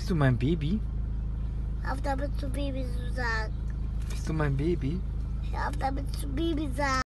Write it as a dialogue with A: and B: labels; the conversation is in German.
A: Bist du mein Baby?
B: Hör auf damit zu Baby zu sagen.
A: Bist du mein Baby?
B: Hör auf damit zu Baby sagen.